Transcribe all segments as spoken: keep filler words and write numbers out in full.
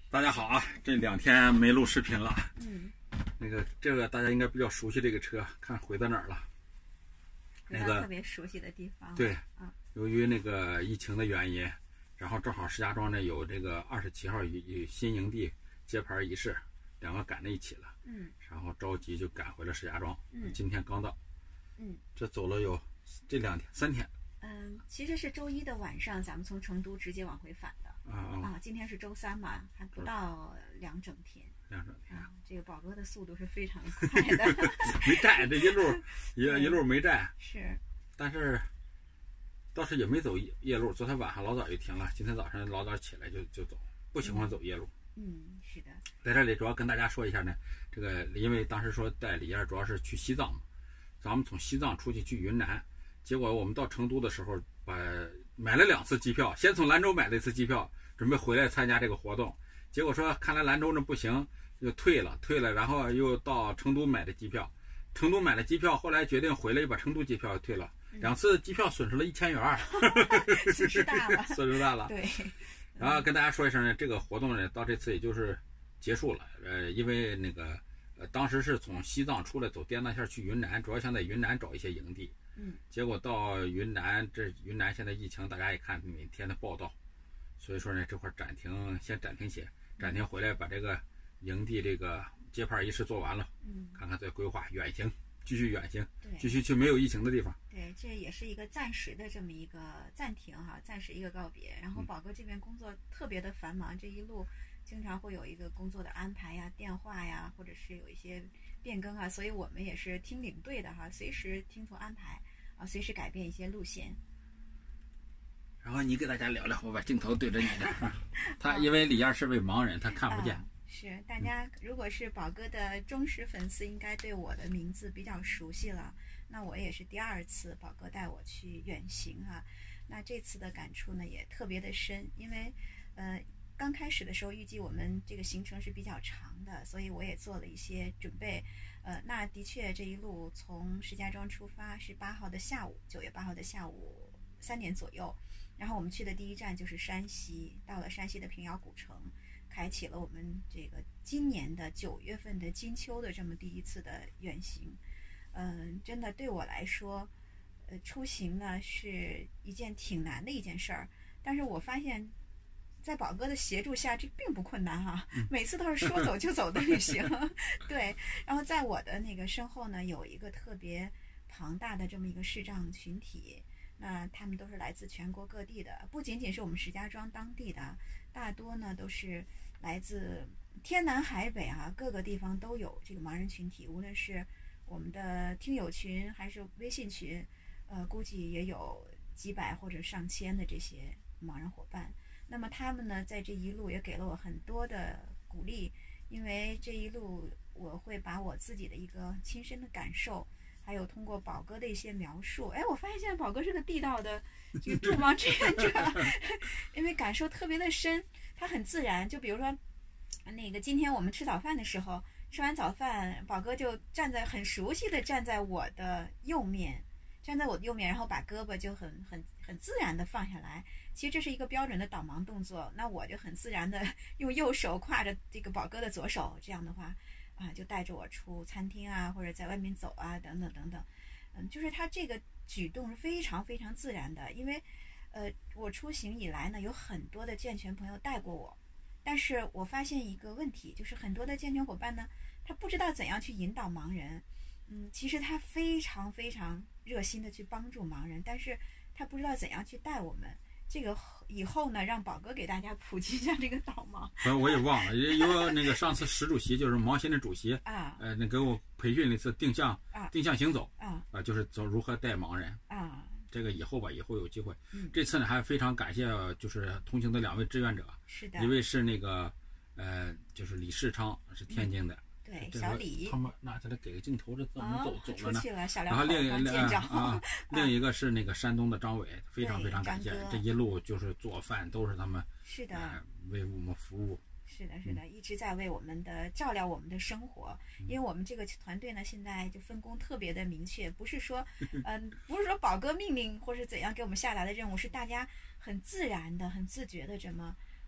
大家好啊，这两天没录视频了。 嗯， 那个这个大家应该比较熟悉这个车，看回到哪儿了？ 回到特别熟悉的地方。 对， 啊， 由于那个疫情的原因，然后正好石家庄呢有这个二十七号与新营地揭牌仪式，两个赶在一起了。 嗯， 然后着急就赶回了石家庄。 嗯， 今天刚到。 嗯， 这走了有这两天三天。 嗯，其实是周一的晚上，咱们从成都直接往回返的。 啊啊！ 啊，今天是周三嘛，还不到两整天。 两整天。 啊，这个宝哥的速度是非常快的。 没站，这一路一一路没站。 是。 但是倒是也没走夜路，昨天晚上老早就停了，今天早上老早起来就就走，不喜欢走夜路。 嗯，是的。 在这里主要跟大家说一下呢，这个因为当时说带李燕主要是去西藏嘛，咱们从西藏出去去云南，结果我们到成都的时候把买了两次机票，先从兰州买了一次机票，准备回来参加这个活动，结果说看来兰州那不行，就退了退了，然后又到成都买的机票，成都买了机票，后来决定回来又把成都机票退了，两次机票损失了一千元， 损失大了， 损失大了。 对。 然后跟大家说一声呢，这个活动呢到这次也就是结束了，呃，因为那个呃当时是从西藏出来走滇藏线去云南，主要想在云南找一些营地。 嗯， 结果到云南，这云南现在疫情，大家也看每天的报道，所以说呢，这块暂停，先暂停些，暂停回来把这个营地这个揭牌仪式做完了， 嗯， 看看再规划远行，继续远行， 对， 继续去没有疫情的地方。 对，这也是一个暂时的这么一个暂停哈，暂时一个告别。然后宝哥这边工作特别的繁忙，这一路经常会有一个工作的安排呀、电话呀，或者是有一些变更啊，所以我们也是听领队的哈，随时听从安排啊，随时改变一些路线。 然后你给大家聊聊，我把镜头对着你这儿。他因为李燕是位盲人，他看不见。 啊、是大家如果是宝哥的忠实粉丝，应该对我的名字比较熟悉了。那我也是第二次宝哥带我去远行啊，那这次的感触呢也特别的深，因为呃刚开始的时候预计我们这个行程是比较长的，所以我也做了一些准备。呃，那的确这一路从石家庄出发是八号的下午，九月八号的下午三点左右，然后我们去的第一站就是山西，到了山西的平遥古城，开启了我们这个今年的九月份的金秋的这么第一次的远行。嗯，真的对我来说，呃，出行呢是一件挺难的一件事儿，但是我发现，在宝哥的协助下，这并不困难哈、啊，每次都是说走就走的旅行。对，然后在我的那个身后呢，有一个特别庞大的这么一个视障群体，那他们都是来自全国各地的，不仅仅是我们石家庄当地的，大多呢都是来自天南海北啊，各个地方都有这个盲人群体，无论是我们的听友群还是微信群，呃，估计也有几百或者上千的这些盲人伙伴。那么他们呢，在这一路也给了我很多的鼓励，因为这一路我会把我自己的一个亲身的感受，还有通过宝哥的一些描述，哎，我发现现在宝哥是个地道的这个助盲志愿者，因为感受特别的深，他很自然。就比如说，那个今天我们吃早饭的时候。吃完早饭，宝哥就站在很熟悉的站在我的右面，站在我的右面，然后把胳膊就很很很自然的放下来。其实这是一个标准的导盲动作，那我就很自然的用右手挎着这个宝哥的左手，这样的话啊，就带着我出餐厅啊，或者在外面走啊，等等等等。嗯，就是他这个举动是非常非常自然的，因为呃，我出行以来呢，有很多的健全朋友带过我。但是我发现一个问题，就是很多的健全伙伴呢，他不知道怎样去引导盲人。嗯，其实他非常非常热心的去帮助盲人，但是他不知道怎样去带我们。这个以后呢，让宝哥给大家普及一下这个导盲。 呃，我也忘了，有那个上次石主席就是盲协的主席啊， 呃，那给我培训了一次定向啊， 定向行走啊， 啊、呃，就是走如何带盲人啊。 这个以后吧，以后有机会。 嗯， 这次呢，还非常感谢就是同行的两位志愿者。 是的。 一位是那个呃，就是李世昌，是天津的。 嗯、对，小李。 他们那他来给个镜头，这怎么走、哦、走了呢？ 出去了，小然后另一个啊、 啊，另一个是那个山东的张伟，非常非常感谢。这一路就是做饭都是他们。 是的、 呃。为我们服务。 是的，是的，一直在为我们的照料我们的生活，因为我们这个团队呢，现在就分工特别的明确，不是说，嗯、呃，不是说宝哥命令或是怎样给我们下达的任务，是大家很自然的、很自觉的这么，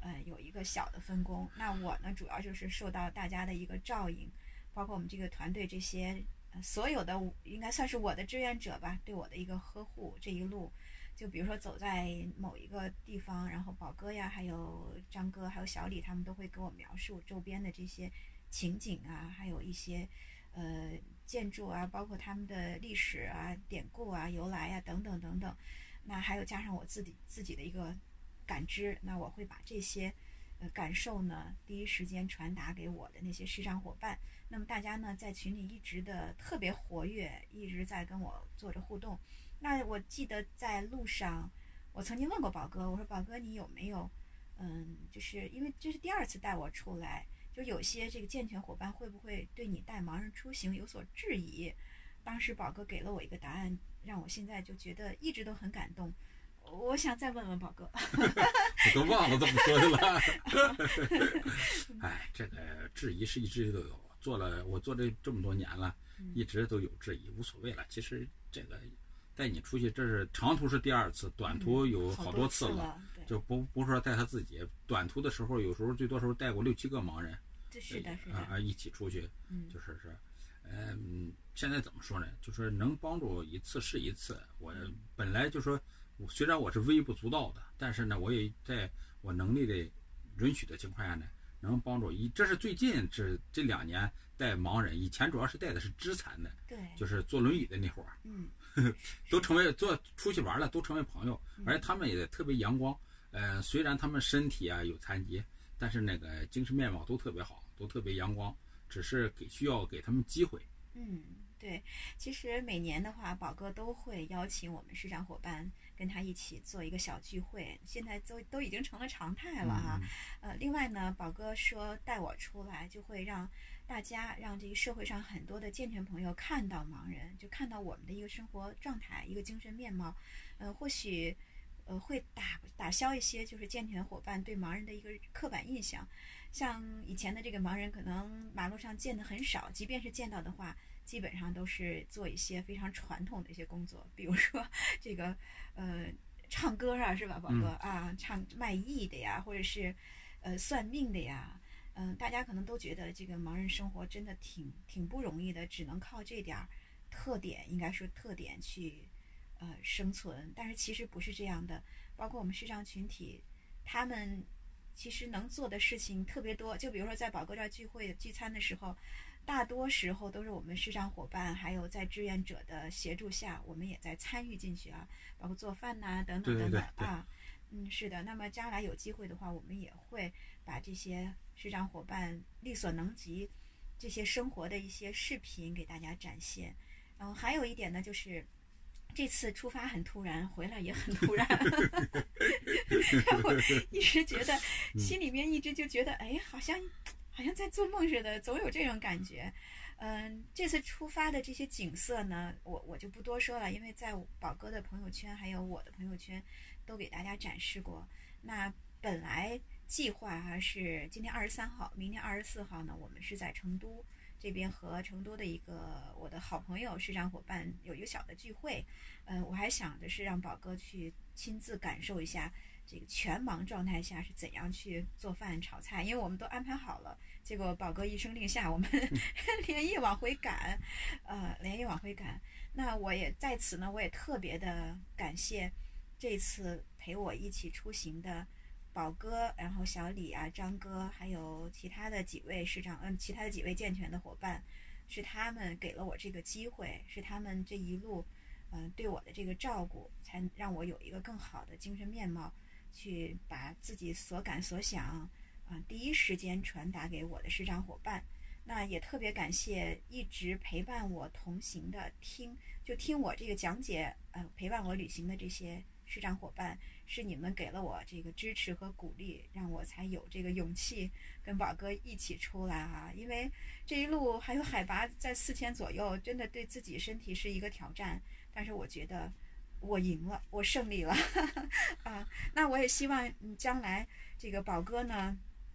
呃有一个小的分工。那我呢，主要就是受到大家的一个照应，包括我们这个团队这些、呃、所有的应该算是我的志愿者吧，对我的一个呵护。这一路就比如说走在某一个地方，然后宝哥呀，还有张哥，还有小李，他们都会给我描述周边的这些情景啊，还有一些呃建筑啊，包括他们的历史啊、典故啊、由来啊等等等等。那还有加上我自己自己的一个感知，那我会把这些呃感受呢第一时间传达给我的那些视障伙伴。那么大家呢在群里一直的特别活跃，一直在跟我做着互动。那我记得在路上，我曾经问过宝哥，我说宝哥你有没有嗯，就是因为这是第二次带我出来，就有些这个健全伙伴会不会对你带盲人出行有所质疑？当时宝哥给了我一个答案，让我现在就觉得一直都很感动。我想再问问宝哥， 我都忘了这么说的了。哎，这个质疑是一直都有，做了我做这这么多年了，一直都有质疑，无所谓了。其实这个带你出去，这是长途是第二次，短途有好多次了， 嗯、 就不不是说带他自己。短途的时候，有时候最多时候带过六七个盲人， 是的，是的， 啊、呃、一起出去， 嗯、 就是是。嗯，现在怎么说呢？就是能帮助一次是一次。我本来就说，虽然我是微不足道的，但是呢，我也在我能力的允许的情况下呢，能帮助一。这是最近这这两年带盲人，以前主要是带的是肢残的， 对， 就是坐轮椅的那会儿， 嗯， 都成为做出去玩了，都成为朋友，而且他们也特别阳光。呃，虽然他们身体啊有残疾，但是那个精神面貌都特别好，都特别阳光。只是给需要给他们机会。 嗯，对，其实每年的话，宝哥都会邀请我们视障伙伴跟他一起做一个小聚会，现在都都已经成了常态了哈。嗯、呃，另外呢，宝哥说带我出来，就会让大家让这个社会上很多的健全朋友看到盲人，就看到我们的一个生活状态，一个精神面貌。呃，或许呃会打打消一些就是健全伙伴对盲人的一个刻板印象。像以前的这个盲人可能马路上见的很少，即便是见到的话，基本上都是做一些非常传统的一些工作，比如说这个呃唱歌啊，是吧，宝哥、嗯、啊，唱卖艺的呀，或者是呃算命的呀，嗯、呃，大家可能都觉得这个盲人生活真的挺挺不容易的，只能靠这点特点，应该说特点去呃生存，但是其实不是这样的，包括我们视障群体，他们其实能做的事情特别多，就比如说在宝哥这儿聚会聚餐的时候，大多时候都是我们视障伙伴还有在志愿者的协助下，我们也在参与进去啊，包括做饭呐、啊、等等等等， 对对对啊，嗯，是的。那么将来有机会的话，我们也会把这些视障伙伴力所能及这些生活的一些视频给大家展现。嗯，还有一点呢，就是这次出发很突然，回来也很突然，然后一直觉得心里面一直就觉得，哎，好像好像在做梦似的，总有这种感觉。嗯，这次出发的这些景色呢，我我就不多说了，因为在宝哥的朋友圈还有我的朋友圈都给大家展示过。那本来计划啊是今天二十三号，明天二十四号呢，我们是在成都这边和成都的一个我的好朋友视障伙伴有一个小的聚会。呃，我还想的是让宝哥去亲自感受一下这个全盲状态下是怎样去做饭炒菜，因为我们都安排好了，结果宝哥一声令下，我们连夜往回赶，呃，连夜往回赶。那我也在此呢，我也特别的感谢这次陪我一起出行的宝哥，然后小李啊、张哥，还有其他的几位视障，嗯，其他的几位健全的伙伴，是他们给了我这个机会，是他们这一路，嗯、呃，对我的这个照顾，才让我有一个更好的精神面貌，去把自己所感所想，啊、呃，第一时间传达给我的视障伙伴。那也特别感谢一直陪伴我同行的听，就听我这个讲解，呃，陪伴我旅行的这些视障伙伴，是你们给了我这个支持和鼓励，让我才有这个勇气跟宝哥一起出来哈、啊。因为这一路还有海拔在四千左右，真的对自己身体是一个挑战。但是我觉得我赢了，我胜利了啊！那我也希望嗯，将来这个宝哥呢，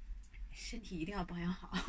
身体一定要保养好，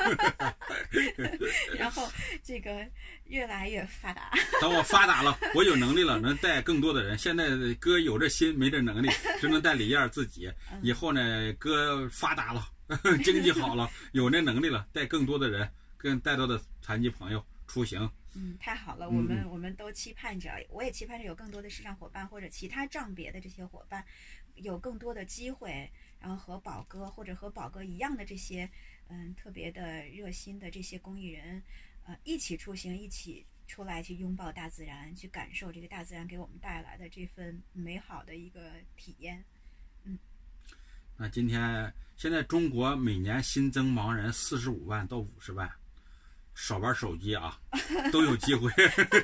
然后这个越来越发达。 等我发达了，我有能力了，能带更多的人。现在哥有这心没这能力，只能带李燕自己。以后呢，哥发达了，经济好了，有那能力了，带更多的人，跟带到的残疾朋友出行。 嗯，太好了，我们、嗯、我们都期盼着，我也期盼着有更多的视障伙伴或者其他障别的这些伙伴，有更多的机会，然后和宝哥或者和宝哥一样的这些嗯特别的热心的这些公益人，呃一起出行，一起出来去拥抱大自然，去感受这个大自然给我们带来的这份美好的一个体验。嗯， 那今天现在中国每年新增盲人四十五万到五十万。少玩手机啊，都有机会。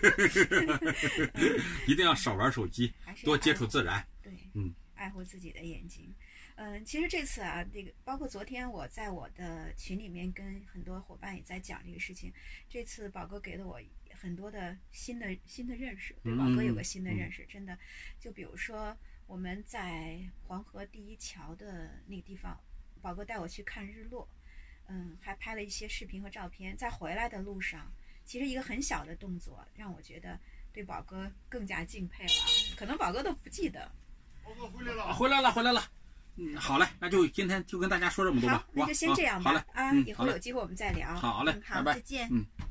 一定要少玩手机，多接触自然。 对， 嗯， 爱护自己的眼睛。嗯，其实这次啊，这个包括昨天我在我的群里面跟很多伙伴也在讲这个事情。这次宝哥给了我很多的新的新的认识，对宝哥有个新的认识，真的。就比如说我们在黄河第一桥的那个地方，宝哥带我去看日落。嗯，还拍了一些视频和照片。在回来的路上，其实一个很小的动作，让我觉得对宝哥更加敬佩了。可能宝哥都不记得。 宝哥回来了， 回来了，回来了。嗯，好嘞，那就今天就跟大家说这么多吧。 好，那就先这样吧。 好嘞， 啊， 嗯、 以后有机会我们再聊。 好嘞， 嗯、好， 拜拜， 再见。 嗯。